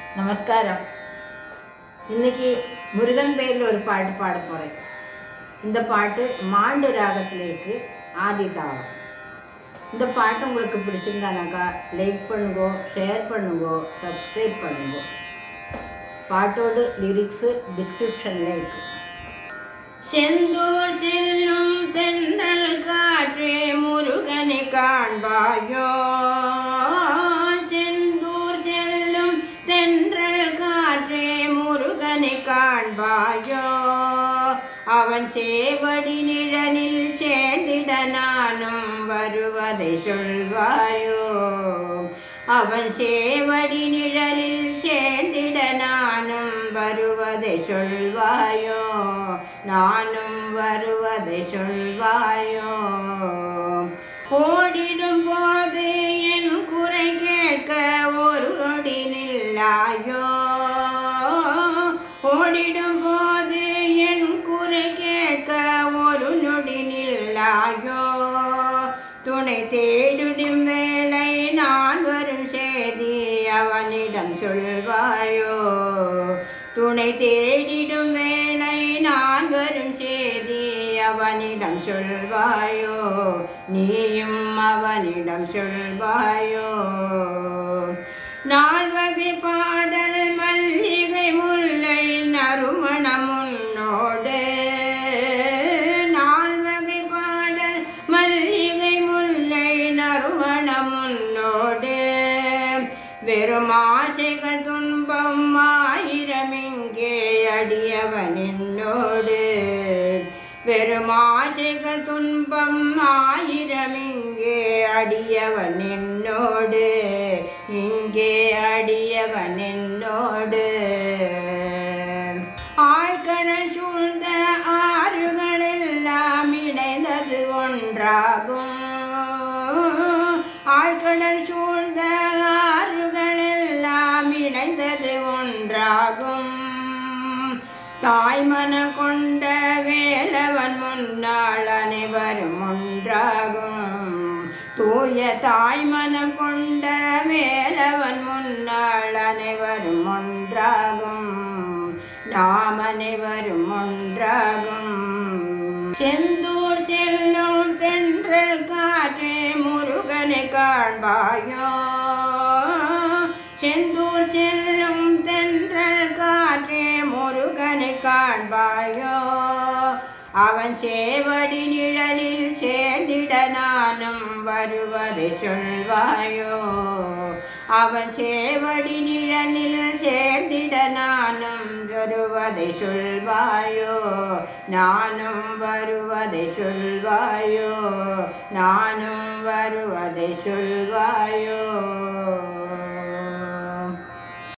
நமஸ்காரம். இன்னைக்கு முருகன் பேரில் ஒரு பாட்டு பாட போகிறேன். இந்த பாட்டு மாண்டு ராகத்தில் இருக்குது, ஆதி தாளம். இந்த பாட்டு உங்களுக்கு பிடிச்சிருந்தானாக்கா லைக் பண்ணுங்கோ, ஷேர் பண்ணுங்கோ, சப்ஸ்கிரைப் பண்ணுங்கோ. பாட்டோட லிரிக்ஸு டிஸ்கிரிப்ஷனில் இருக்குது. செந்தூர் செல்லும் தென்றல் காற்றே முருகனை காண்பாயோ, செந்தூர் செல்லும் தென்றல் காற்றே முருகனை காண்பாயோ, அவன் சேவடி நிழலில் சேர்ந்திட நானும் வருவதை சொல்வாயோ, அவன் சேவடி நிழலில் சேர்ந்திட நானும் வருவதை சொல்வாயோ, நானும் வருவதை சொல்வாயோ. ஓடிடும் போது என் குறை கேட்க ஒரு நொடி நில்லாயோ, ஓடிடும் போது என் குறை கேட்க ஒரு நொடி நில்லாயோ, துணை தேடிடும் வேளை நான் வரும் செய்தி அவனிடம் சொல்வாயோ, துணை தேடிடும் வேளை நான் வரும் செய்தி அவனிடம் சொல்வாயோ, நீயும் அவனிடம் சொல்வாயோ. நால்வகை பாடல் மல்லிகை முல்லை நறுமணம் உன்னோடு, நால்வகை பாடல் மல்லிகை முல்லை நறுமணம் உன்னோடு, வெறும் ஆசைகள் துன்பம் ஆயிரம் இங்கே அடியவன் என்னோடு, வெறும் ஆசைகள் துன்பம் ஆயிரம் இங்கே அடியவன் என்னோடு, இங்கே அடியவன் என்னோடு. ஆழ்கடல் சூழ்ந்த ஆறுகள் எல்லாம் இணைந்தது ஒன்றாகும், ஆழ்கடல் சூழ்ந்த ஆறுகள் எல்லாம் இணைந்தது ஒன்றாகும், தாய்மனம் கொண்ட வேலவன் முன்னாள் அனைவரும் ஒன்றாகும், தூய தாய்மனம் கொண்ட வேலவன் முன்னாள் அனைவரும் ஒன்றாகும், நாம் அனைவரும் ஒன்றாகும். செந்தூர் செல்லும் தென்றல் காற்றே முருகனை காண்பாயோ, செந்தூர் செல்லும் தென்றல் காற்றே முருகனை காண்பாயோ, அவன் சேவடி நிழலில் சேர்ந்திட நானும் வருவதை சொல்வாயோ, அவன் சேவடி நிழலில் சேர்ந்திட நானும் வருவதை சொல்வாயோ, நானும் வருவதை சொல்வாயோ, நானும் வருவதை சொல்வாயோ.